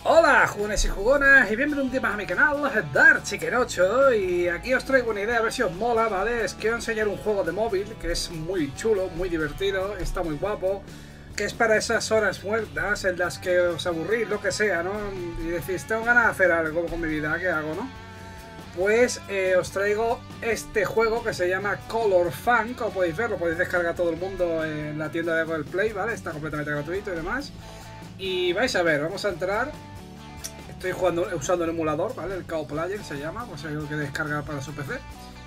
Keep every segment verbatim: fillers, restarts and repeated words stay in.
Hola jugones y jugonas y bienvenidos un día más a mi canal, Dark Chicken ocho, y aquí os traigo una idea a ver si os mola, ¿vale? Es que quiero enseñar un juego de móvil que es muy chulo, muy divertido, está muy guapo, que es para esas horas muertas en las que os aburrís, lo que sea, ¿no? Y decís, tengo ganas de hacer algo con mi vida, ¿qué hago, no? Pues eh, os traigo este juego que se llama Color Fun, como podéis ver, lo podéis descargar todo el mundo en la tienda de Google Play, ¿vale? Está completamente gratuito y demás. Y vais a ver, vamos a entrar. Estoy jugando, usando el emulador, ¿vale? El Cow Player se llama, pues hay que descargar para su P C.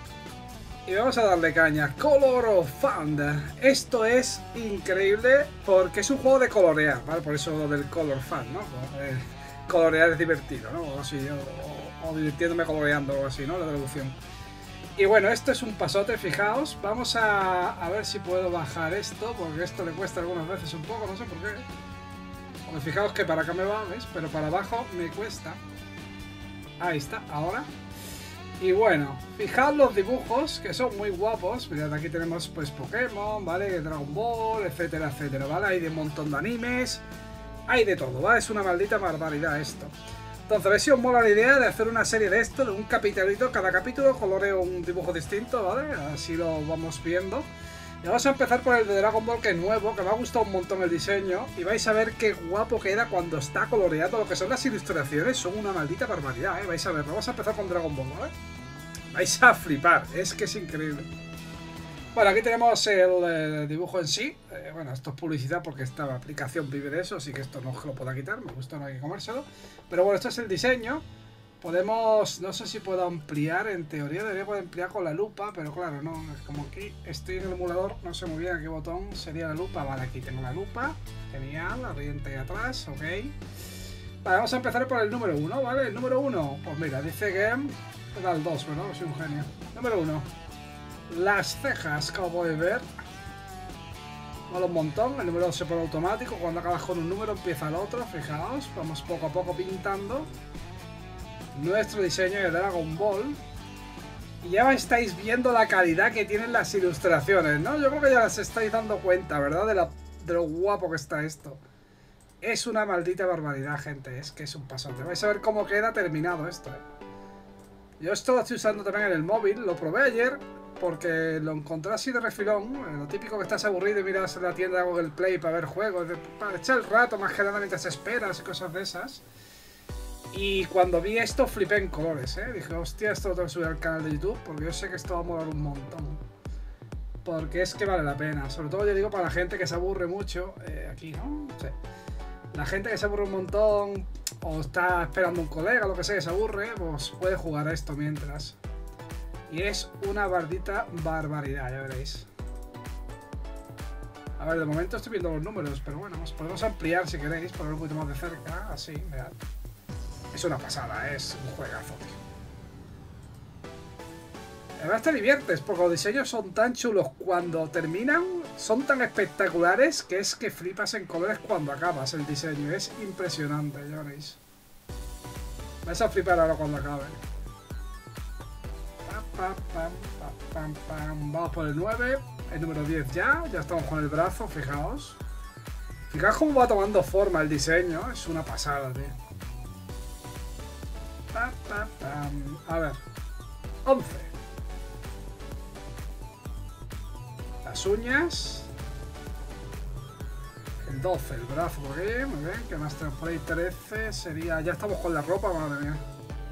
Y vamos a darle caña. Color Fun. Esto es increíble porque es un juego de colorear, ¿vale? Por eso lo del Color Fun, ¿no? Eh, colorear es divertido, ¿no? O así, o, o divirtiéndome coloreando o así, ¿no? La traducción. Y bueno, esto es un pasote, fijaos. Vamos a, a ver si puedo bajar esto, porque esto le cuesta algunas veces un poco, no sé por qué. Pues fijaos que para acá me va, ¿ves? Pero para abajo me cuesta. Ahí está, ahora. Y bueno, fijaos los dibujos, que son muy guapos. Mirad, aquí tenemos pues Pokémon, ¿vale? Dragon Ball, etcétera, etcétera, ¿vale? Hay de un montón de animes. Hay de todo, ¿vale? Es una maldita barbaridad esto. Entonces, a ver si os mola la idea de hacer una serie de esto, de un capitulito. Cada capítulo coloreo un dibujo distinto, ¿vale? Así lo vamos viendo. Y vamos a empezar por el de Dragon Ball, que es nuevo, que me ha gustado un montón el diseño. Y vais a ver qué guapo queda cuando está coloreado. Lo que son las ilustraciones son una maldita barbaridad, ¿eh? Vais a ver, vamos a empezar con Dragon Ball, ¿vale? Vais a flipar, es que es increíble. Bueno, aquí tenemos el eh, dibujo en sí. Eh, bueno, esto es publicidad porque esta aplicación vive de eso, así que esto no se lo puedo quitar, me gusta, no hay que comérselo. Pero bueno, esto es el diseño. Podemos, no sé si puedo ampliar, en teoría debería poder ampliar con la lupa, pero claro, no, como aquí estoy en el emulador, no sé muy bien a qué botón sería la lupa. Vale, aquí tengo la lupa, genial, la riente atrás, ok. Vale, vamos a empezar por el número uno, ¿vale? El número uno, pues mira, dice que era el dos, ¿verdad? Soy un genio. Número uno, las cejas, como podéis ver. Mola un montón, el número se pone automático, cuando acabas con un número empieza el otro, fijaos, vamos poco a poco pintando nuestro diseño de Dragon Ball. Y ya estáis viendo la calidad que tienen las ilustraciones, ¿no? Yo creo que ya las estáis dando cuenta, ¿verdad? De, la, de lo guapo que está esto. Es una maldita barbaridad, gente. Es que es un pasote. Vais a ver cómo queda terminado esto, ¿eh? Yo esto lo estoy usando también en el móvil. Lo probé ayer porque lo encontré así de refilón. Lo típico que estás aburrido y miras en la tienda de Google Play para ver juegos, de, para echar el rato más que nada mientras esperas y cosas de esas. Y cuando vi esto flipé en colores, ¿eh? Dije, hostia, esto lo tengo que subir al canal de YouTube porque yo sé que esto va a molar un montón. Porque es que vale la pena. Sobre todo yo digo para la gente que se aburre mucho. Eh, aquí, ¿no? Sí. La gente que se aburre un montón o está esperando un colega, lo que sea, que se aburre, pues puede jugar a esto mientras. Y es una bardita barbaridad, ya veréis. A ver, de momento estoy viendo los números, pero bueno, podemos ampliar si queréis, poner un poquito más de cerca, así, mirad. Es una pasada, es un juegazo, tío. Además te diviertes porque los diseños son tan chulos cuando terminan, son tan espectaculares que es que flipas en colores cuando acabas el diseño. Es impresionante, ya veréis. Vais a flipar ahora cuando acabe. Pam, pam, pam, pam, pam. Vamos por el nueve, el número diez ya, ya estamos con el brazo, fijaos. Fijaos cómo va tomando forma el diseño, es una pasada, tío. Pa, pa, pam. A ver, once. Las uñas. El doce, el brazo por aquí, muy bien. ¿Qué más tenemos por ahí? trece sería... Ya estamos con la ropa, madre mía.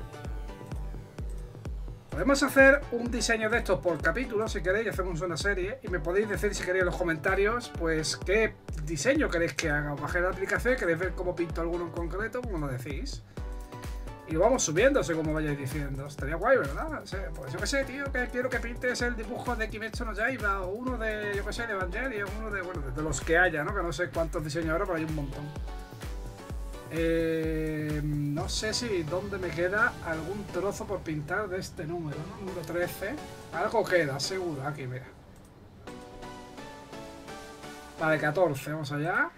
Podemos hacer un diseño de estos por capítulo, si queréis, hacemos una serie. Y me podéis decir, si queréis, en los comentarios, pues, qué diseño queréis que haga. Os bajéis la aplicación, queréis ver cómo pinto alguno en concreto, como lo decís. Y lo vamos subiendo, según me vayáis diciendo. Estaría guay, ¿verdad? O sea, pues yo qué sé, tío, que quiero que pintes el dibujo de Kimetsu no Yaiba, o uno de, yo qué sé, de Evangelion, uno de, bueno, de los que haya, ¿no? Que no sé cuántos diseños ahora, pero hay un montón. Eh, no sé si dónde me queda algún trozo por pintar de este número, ¿no? Número trece. Algo queda, seguro. Aquí, mira. Vale, catorce, vamos allá.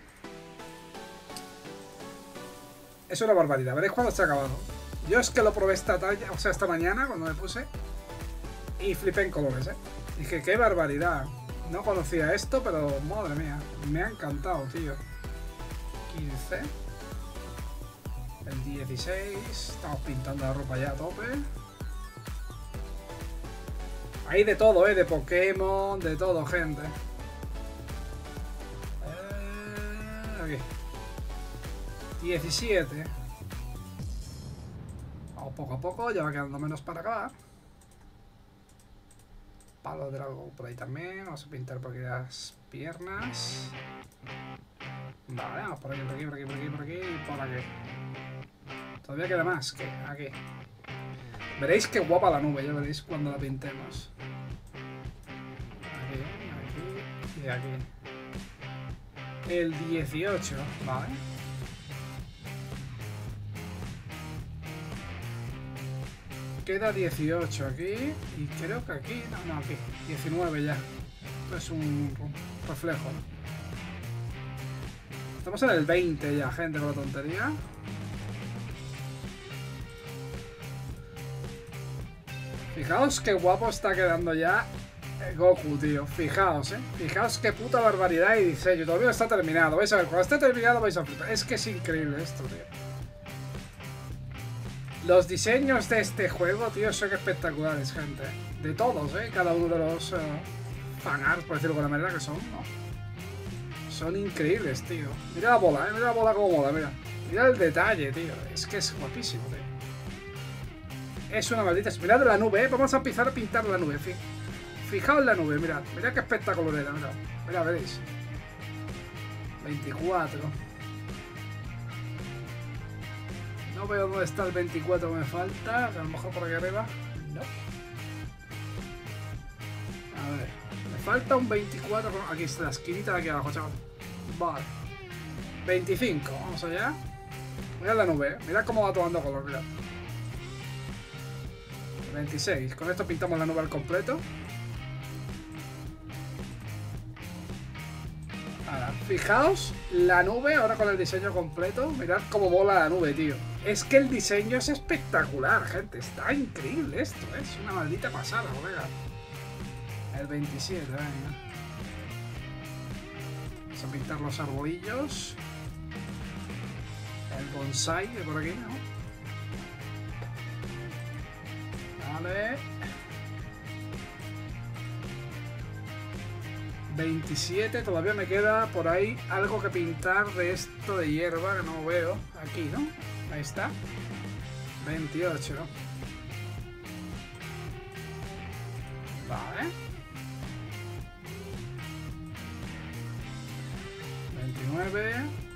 Es una barbaridad, veréis cuando esté acabado. Yo es que lo probé esta tarde, o sea, esta mañana cuando me puse y flipé en colores, ¿eh? Dije, qué barbaridad. No conocía esto, pero madre mía, me ha encantado, tío. quince. El dieciséis. Estamos pintando la ropa ya a tope. Hay de todo, ¿eh? De Pokémon, de todo, gente. Eh, aquí. diecisiete. Vamos poco a poco, ya va quedando menos para acabar. Palo de dragón por ahí también. Vamos a pintar por aquí las piernas. Vale, vamos por aquí, por aquí, por aquí, por aquí, por aquí y por aquí. Todavía queda más que aquí. Veréis qué guapa la nube, ya veréis cuando la pintemos. Aquí, aquí y aquí. El dieciocho, vale. Queda dieciocho aquí y creo que aquí, no, no, aquí, diecinueve ya. Esto es un reflejo, ¿no? Estamos en el veinte ya, gente, con la tontería. Fijaos qué guapo está quedando ya Goku, tío. Fijaos, eh. Fijaos qué puta barbaridad y diseño. Todavía no está terminado. Vais a ver, cuando esté terminado vais a flipar. Es que es increíble esto, tío. Los diseños de este juego, tío, son espectaculares, gente. De todos, eh. Cada uno de los uh, fanarts, por decirlo de alguna manera, que son, ¿no? Son increíbles, tío. Mira la bola, eh. Mira la bola como mola, mira. Mira el detalle, tío. Es que es guapísimo, tío. Es una maldita... Mirad la nube, ¿eh? Vamos a empezar a pintar la nube. Fijaos en la nube, mirad. Mirad qué espectacular era, mirad. Mirad, veréis. veinticuatro. No veo dónde está el veinticuatro que me falta. A lo mejor por aquí arriba. No. A ver. Me falta un veinticuatro. Aquí está la esquinita de aquí abajo, chaval. Vale. veinticinco. Vamos allá. Mirad la nube, ¿eh? Mirad cómo va tomando color, mirad. veintiséis. Con esto pintamos la nube al completo. Ahora, fijaos la nube ahora con el diseño completo. Mirad cómo mola la nube, tío. Es que el diseño es espectacular, gente. Está increíble esto, ¿eh? Es una maldita pasada, colega. El veintisiete, venga. Vamos a pintar los arbolillos. El bonsai de por aquí, ¿no? Vale. veintisiete, todavía me queda por ahí algo que pintar de esto de hierba que no veo. Aquí, ¿no? Ahí está. veintiocho. Vale. veintinueve.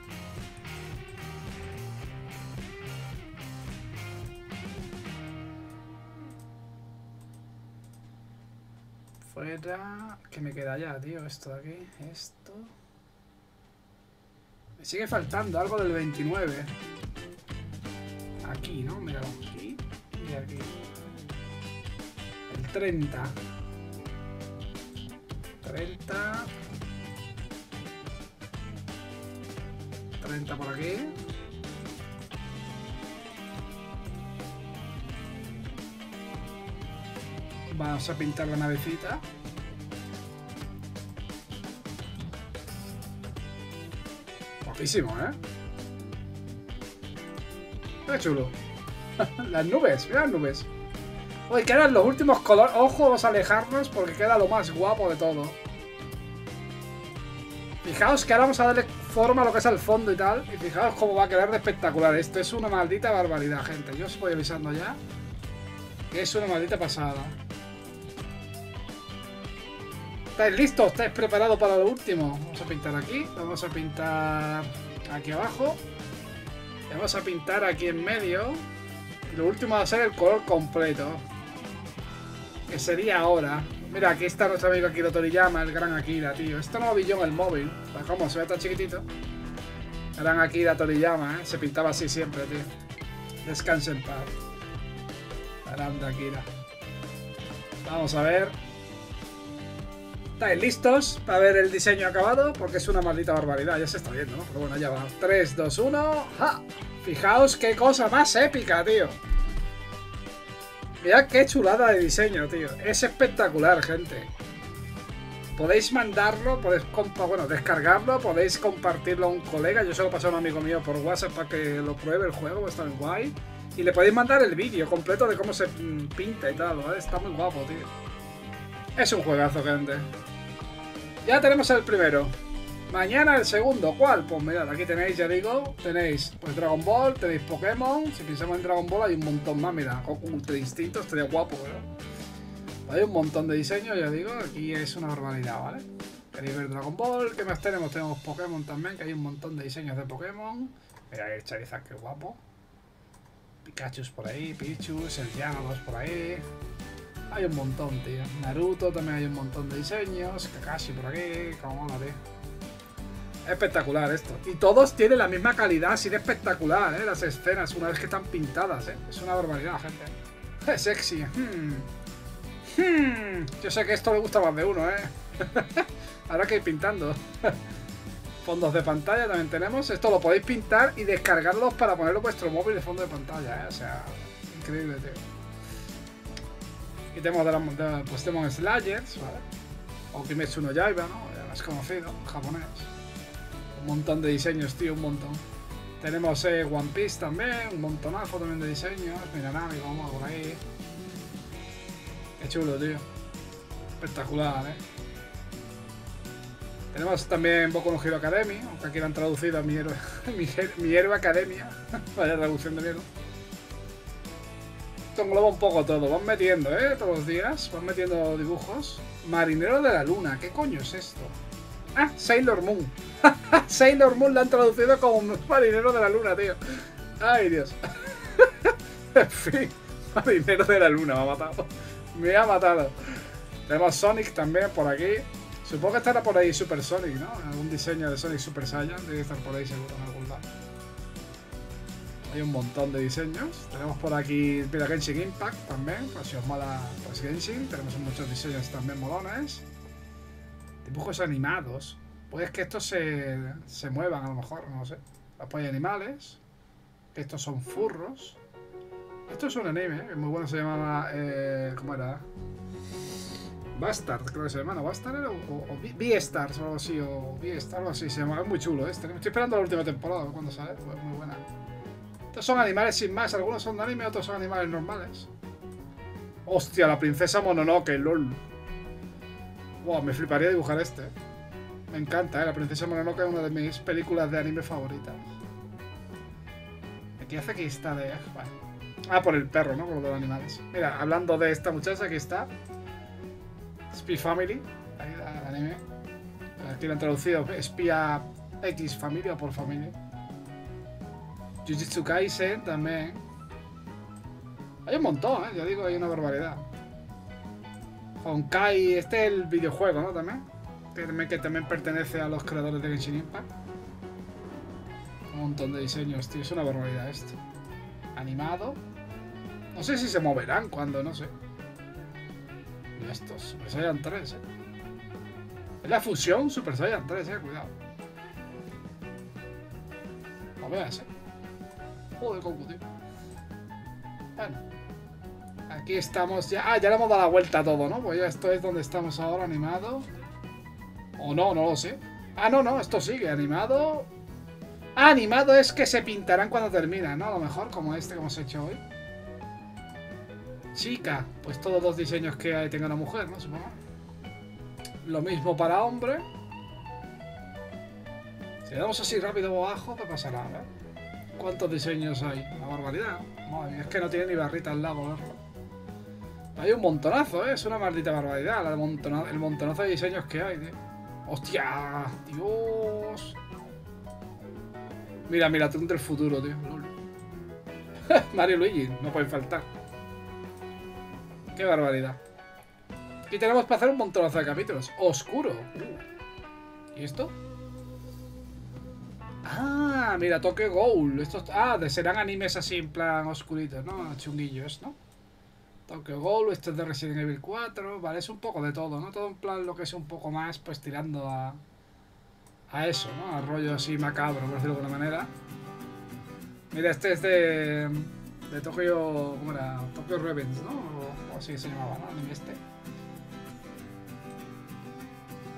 Fuera... ¿Qué me queda ya, tío? Esto de aquí, esto... Me sigue faltando algo del veintinueve. Aquí, ¿no? Mira, aquí y aquí. El treinta. treinta. treinta por aquí. Vamos a pintar la navecita. Guapísimo, ¿eh? Qué chulo. Las nubes, mira las nubes. Oye, quedan los últimos colores. Ojo, vamos a alejarnos porque queda lo más guapo de todo. Fijaos que ahora vamos a darle forma a lo que es el fondo y tal. Y fijaos cómo va a quedar de espectacular. Esto es una maldita barbaridad, gente. Yo os voy avisando ya que es una maldita pasada. ¿Estáis listos? ¿Estáis preparados para lo último? Vamos a pintar aquí. Vamos a pintar aquí abajo. Vamos a pintar aquí en medio. Y lo último va a ser el color completo. Que sería ahora. Mira, aquí está nuestro amigo Akira Toriyama, el gran Akira, tío. Esto no lo vi yo en el móvil. Pues como se ve tan chiquitito. Gran Akira Toriyama, ¿eh? Se pintaba así siempre, tío. Descanse en paz. Grande Akira. Vamos a ver. ¿Estáis listos para ver el diseño acabado? Porque es una maldita barbaridad, ya se está viendo, ¿no? Pero bueno, ya va. tres, dos, uno. ¡Ja! Fijaos qué cosa más épica, tío. Mirad qué chulada de diseño, tío. Es espectacular, gente. Podéis mandarlo, podéis bueno, descargarlo, podéis compartirlo a un colega. Yo se lo pasé a un amigo mío por WhatsApp para que lo pruebe el juego, está muy guay. Y le podéis mandar el vídeo completo de cómo se pinta y tal, ¿vale? Está muy guapo, tío. Es un juegazo, gente. Ya tenemos el primero. Mañana el segundo. ¿Cuál? Pues mirad, aquí tenéis, ya digo, tenéis pues Dragon Ball, tenéis Pokémon. Si pensamos en Dragon Ball hay un montón más, mira, Goku Ultra Instinto, estaría guapo, ¿verdad? Hay un montón de diseños, ya digo, aquí es una barbaridad, ¿vale? Queréis ver Dragon Ball, ¿qué más tenemos? Tenemos Pokémon también, que hay un montón de diseños de Pokémon. Mira, el Charizard, qué guapo. Pikachu por ahí, Pichu, el Gyarados por ahí. Hay un montón, tío. Naruto también hay un montón de diseños. Kakashi por aquí, como mola, tío. Espectacular esto. Y todos tienen la misma calidad, así de espectacular, ¿eh? Las escenas, una vez que están pintadas, ¿eh? Es una barbaridad, gente. Es sexy. Hmm. Hmm, yo sé que esto le gusta más de uno, ¿eh? Ahora que ir pintando. Fondos de pantalla también tenemos. Esto lo podéis pintar y descargarlos para ponerlo en vuestro móvil de fondo de pantalla, ¿eh? O sea, increíble, tío. Y tenemos de la, de, pues tenemos Slayers, ¿vale? O Kimetsu no Yaiba, ¿no? Ya más conocido, japonés. Un montón de diseños, tío, un montón. Tenemos eh, One Piece también, un montonazo también de diseños. Mira, Nami, vamos por ahí. Qué chulo, tío. Espectacular, ¿eh? Tenemos también Boku no Hero Academy, aunque aquí lo han traducido a Mi Héroe, mi, mi héroe Academia. Vaya traducción de mierda. Esto engloba un poco todo. Van metiendo, ¿eh? Todos los días. Van metiendo dibujos. Marinero de la Luna. ¿Qué coño es esto? Ah, Sailor Moon. Sailor Moon la han traducido como Marinero de la Luna, tío. Ay, Dios. En fin. Marinero de la Luna me ha matado. Me ha matado. Tenemos Sonic también por aquí. Supongo que estará por ahí Super Sonic, ¿no? Algún diseño de Sonic Super Saiyan. Debe estar por ahí seguro en algún lado. Hay un montón de diseños. Tenemos por aquí mira, Genshin Impact también. Pues si os mola pues Genshin. Tenemos muchos diseños también molones. Dibujos animados. Pues que estos se, se muevan a lo mejor, no sé. Apoya animales. Estos son furros. Esto es un anime, ¿eh? muy bueno, se llamaba... Eh, ¿Cómo era? Bastard, creo que se llama, ¿no? Bastard o, o, o B-Stars o algo así, o B-Star o algo así, se llama, es muy chulo este. Estoy esperando la última temporada, cuando sale, pues muy buena. Estos son animales sin más, algunos son de anime, otros son animales normales. Hostia, la princesa Mononoke, lol. Wow, me fliparía dibujar este. Me encanta, ¿eh? La princesa Mononoke es una de mis películas de anime favoritas. ¿Qué hace aquí está de...? Bueno. Ah, por el perro, ¿no? Por los animales. Mira, hablando de esta muchacha, aquí está. Spy Family. Ahí el anime. Aquí lo han traducido. Espía X familia por familia. Jujutsu Kaisen también. Hay un montón, ¿eh? Ya digo, hay una barbaridad. Honkai. Este es el videojuego, ¿no? También. Que, que también pertenece a los creadores de Genshin Impact. Un montón de diseños, tío. Es una barbaridad esto. Animado. No sé si se moverán cuando, no sé. Mira estos, Super Saiyan tres, eh. Es la fusión Super Saiyan tres, eh, cuidado. No veas, eh. Joder, Goku, tío. Bueno. Aquí estamos ya. Ah, ya le hemos dado la vuelta a todo, ¿no? Pues ya esto es donde estamos ahora, animado. O no, no lo sé. Ah, no, no, esto sigue, animado. Ah, animado es que se pintarán cuando terminan, ¿no? A lo mejor, como este que hemos hecho hoy. Chica, pues todos los diseños que tenga una mujer, ¿no? Supongo. Lo mismo para hombre. Si le damos así rápido abajo, ¿qué pasará? A ver. ¿Cuántos diseños hay? Una barbaridad. Madre mía, es que no tiene ni barrita al lado, verlo. Hay un montonazo, ¿eh? Es una maldita barbaridad el montonazo, el montonazo de diseños que hay, tío. ¡Hostia! ¡Dios! Mira, mira, Trunks del futuro, tío. Mario y Luigi, no pueden faltar. ¡Qué barbaridad! Aquí tenemos para hacer un montonazo de capítulos. ¡Oscuro! Uh. ¿Y esto? Ah, mira, Tokyo Ghoul. Estos, ah, de, serán animes así en plan oscuritos, ¿no? Chunguillos, ¿no? Tokyo Ghoul, esto es de Resident Evil cuatro. Vale, es un poco de todo, ¿no? Todo en plan lo que es un poco más, pues tirando a... A eso, ¿no? A rollo así macabro, por decirlo de alguna manera. Mira, este es de... De Tokyo... ¿Cómo era? Tokyo Revenge, ¿no? O, o así se llamaba, ¿no? Anime este.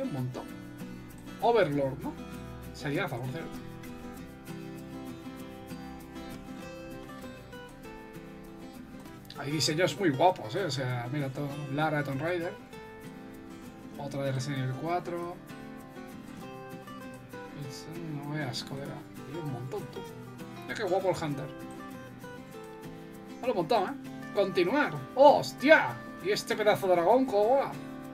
un montón. Overlord, ¿no? Seriaza, por cierto. Hay diseños muy guapos, ¿eh? O sea, mira, todo. Lara de Tomb Raider. Otra de Resident Evil cuatro. No veas, colega. Hay un montón, tú. Mira qué guapo el Hunter. Vale, un montón, ¿eh? Continuar. ¡Oh, hostia! ¿Y este pedazo de dragón cómo va?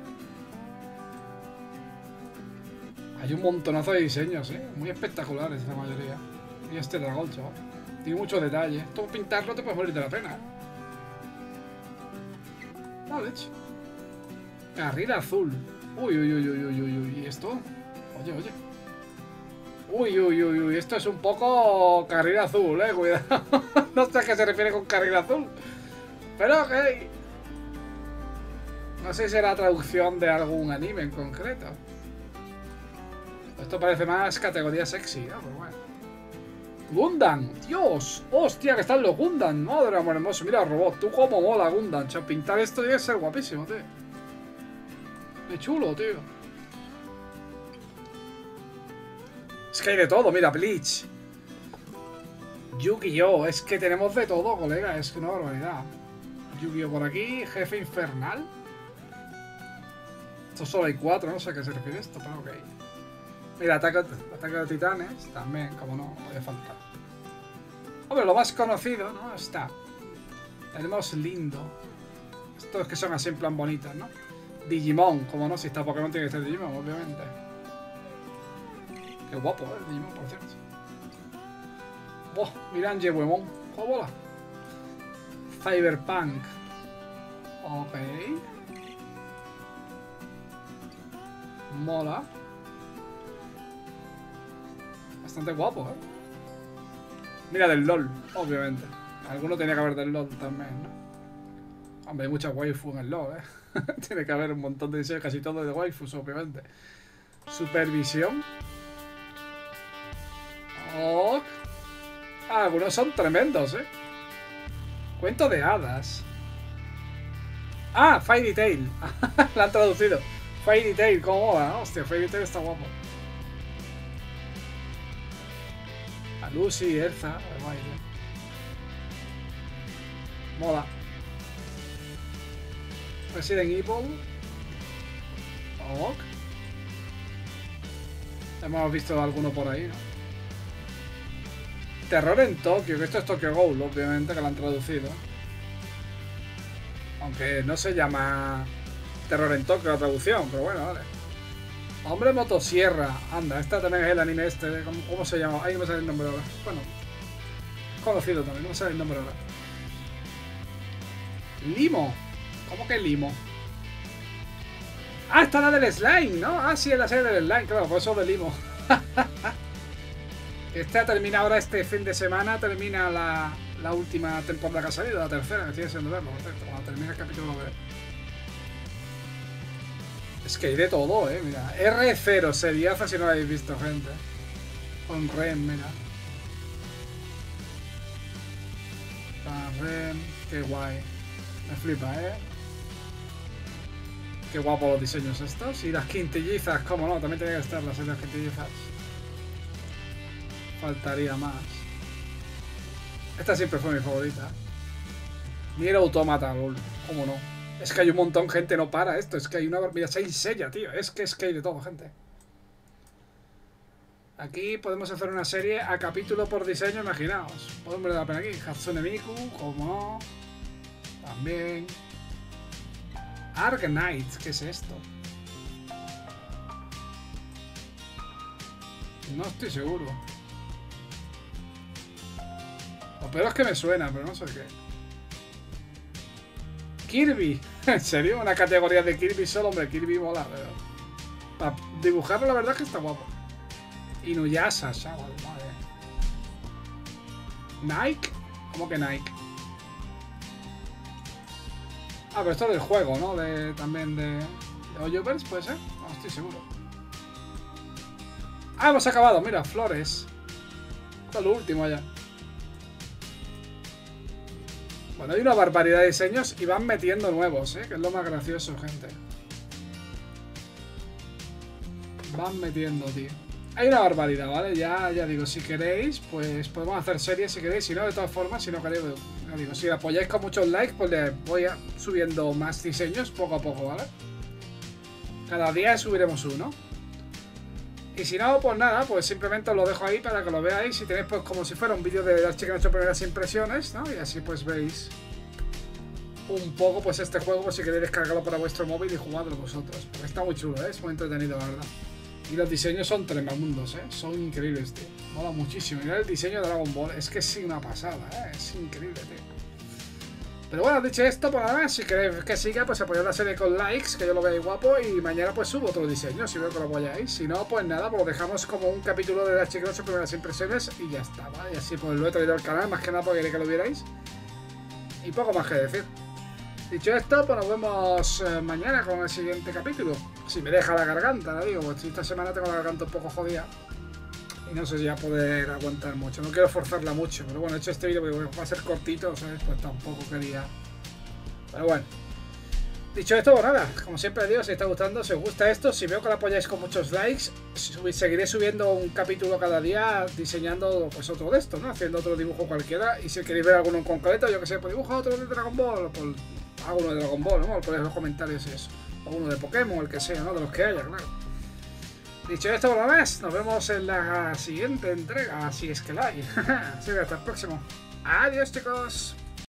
Hay un montonazo de diseños, ¿eh? Muy espectaculares la mayoría. Y este dragón, chaval. Tiene mucho detalle. Esto pintarlo te puedes morir de la pena, ¿eh? No, de hecho. Carril azul. Uy, uy, uy, uy, uy, uy, uy. ¿Y esto? Oye, oye. Uy, uy, uy, uy. Esto es un poco carril azul, eh. Cuidado. No sé a qué se refiere con carril azul. Pero ok. No sé si será traducción de algún anime en concreto. Esto parece más categoría sexy, ¿no? Pero bueno. Gundam, Dios, hostia, que están los Gundam, madre amor hermoso, mira robot, tú cómo mola Gundam, chaval, pintar esto debe ser guapísimo, tío. Qué chulo, tío. Es que hay de todo, mira, Bleach. Yu-Gi-Oh, es que tenemos de todo, colega, es una barbaridad. Yu-Gi-Oh por aquí, jefe infernal. Esto solo hay cuatro, no sé a qué se refiere esto, pero ok. Mira, ataque, ataque de titanes, también, como no, puede faltar. Hombre, lo más conocido, ¿no? Está. Tenemos Lindo. Estos que son así en plan bonitos, ¿no? Digimon, como no, si está Pokémon tiene que ser Digimon, obviamente. Qué guapo, ¿eh? Digimon, por cierto. Oh, mira Angemon, ¿cómo mola? Cyberpunk. Ok. Mola. Bastante guapo, ¿eh? Mira, del LOL, obviamente. Alguno tenía que haber del LOL también, ¿no? Hombre, hay muchas waifus en el LOL, ¿eh? Tiene que haber un montón de diseños, casi todo de waifus, obviamente. Supervisión. Oh. Ah, algunos son tremendos, ¿eh? Cuento de hadas. Ah, Fairy Tail. La han traducido. Fairy Tail, ¿cómo va? Hostia, Fairy Tail está guapo. A Lucy, Elsa, baile. Mola. Resident Evil. Ok. Hemos visto alguno por ahí, ¿no? Terror en Tokio, que esto es Tokyo Ghoul, obviamente, que lo han traducido. Aunque no se llama Terror en Tokio la traducción, pero bueno, vale. Hombre motosierra. Anda, esta también es el anime este. ¿Cómo, cómo se llama? Ahí no me sale el nombre ahora. Bueno, conocido también, no me sale el nombre ahora. Limo. ¿Cómo que Limo? Ah, está la del slime, ¿no? Ah, sí, es la serie del slime, claro, por eso de Limo. Esta termina ahora este fin de semana, termina la, la última temporada que ha salido, la tercera, que estoy deseando verlo, perfecto. Cuando termine el capítulo lo veré. Es que hay de todo, eh, mira. R cero, seriaza si no lo habéis visto, gente. Con Rem, mira. Con Rem, qué guay. Me flipa, eh. Qué guapo los diseños estos. Y las quintillizas, cómo no, también tenía que estar las, las quintillizas. Faltaría más. Esta siempre fue mi favorita. Nier Automata, lol. ¿Cómo no? Es que hay un montón, gente, no para esto. Es que hay una... Mira, Saint Seiya, tío. Es que es que hay de todo, gente. Aquí podemos hacer una serie a capítulo por diseño, imaginaos. Podemos ver la pena aquí. Hatsune Miku, como no. También. Arknight, ¿qué es esto? No estoy seguro. Lo peor es que me suena, pero no sé qué. Kirby. ¿En serio? Una categoría de Kirby solo, hombre. Kirby mola, pero... Para dibujarlo la verdad es que está guapo. Inuyasha, chaval, madre. Nike. ¿Cómo que Nike? Ah, pero esto es del juego, ¿no? De, también de... ¿De Hoyoverse puede ser? No estoy seguro. Ah, hemos acabado. Mira, flores. Esto es lo último ya. Bueno, hay una barbaridad de diseños y van metiendo nuevos, ¿eh? Que es lo más gracioso, gente. van metiendo, tío. Hay una barbaridad, ¿vale? Ya, ya digo, si queréis, pues podemos hacer series si queréis. Si no, de todas formas, si no queréis, ya digo, si apoyáis con muchos likes, pues le voy a, subiendo más diseños poco a poco, ¿vale? Cada día subiremos uno. Y si no, pues nada, pues simplemente os lo dejo ahí para que lo veáis. Si tenéis pues como si fuera un vídeo de las chicas que han hecho primeras impresiones, ¿no? Y así pues veis un poco pues este juego, pues si queréis descargarlo para vuestro móvil y jugadlo vosotros. Porque está muy chulo, ¿eh? Es muy entretenido, la verdad. Y los diseños son tremendos, ¿eh? Son increíbles, tío. Mola muchísimo. Mirad el diseño de Dragon Ball. Es que es una pasada, ¿eh? Es increíble, tío. Pero bueno, dicho esto, pues nada más. Si queréis que siga, pues apoyad la serie con likes, que yo lo veáis guapo. Y mañana pues subo otro diseño, si veo que lo apoyáis. Si no, pues nada, pues lo dejamos como un capítulo de las chicas primeras impresiones. Y ya está, ¿vale? Y así pues lo he traído al canal, más que nada porque quería que lo vierais. Y poco más que decir. Dicho esto, pues nos vemos eh, mañana con el siguiente capítulo. Si me deja la garganta, la digo, pues esta semana tengo la garganta un poco jodida. Y no sé si va a poder aguantar mucho. No quiero forzarla mucho, pero bueno, he hecho este vídeo porque va a ser cortito, ¿sabes? Pues tampoco quería. Pero bueno. Dicho esto, pues nada, como siempre digo, si os está gustando, si os gusta esto, si veo que lo apoyáis con muchos likes, seguiré subiendo un capítulo cada día diseñando pues otro de estos, ¿no? Haciendo otro dibujo cualquiera. Y si queréis ver alguno en concreto, yo que sé, pues dibujo otro de Dragon Ball, pues hago uno de Dragon Ball, ¿no? Ponéis en los comentarios eso. O uno de Pokémon, el que sea, ¿no? De los que haya, claro. Dicho esto, por lo más, nos vemos en la siguiente entrega, si es que la hay. Así que hasta el próximo. Adiós, chicos.